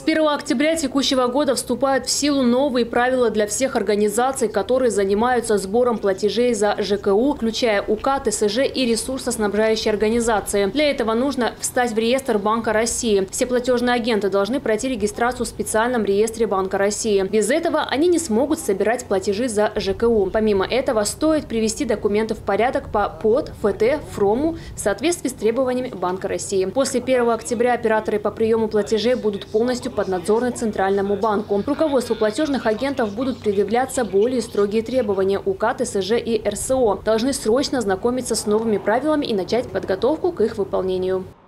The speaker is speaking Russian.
1 октября текущего года вступают в силу новые правила для всех организаций, которые занимаются сбором платежей за ЖКУ, включая УК, ТСЖ и ресурсоснабжающие организации. Для этого нужно встать в реестр Банка России. Все платежные агенты должны пройти регистрацию в специальном реестре Банка России. Без этого они не смогут собирать платежи за ЖКУ. Помимо этого, стоит привести документы в порядок по ПОД, ФТ, ФРОМу в соответствии с требованиями Банка России. После 1 октября операторы по приему платежей будут полностью поднадзорны Центральному банку. Руководству платежных агентов будут предъявляться более строгие требования. УК, ТСЖ и РСО должны срочно ознакомиться с новыми правилами и начать подготовку к их выполнению.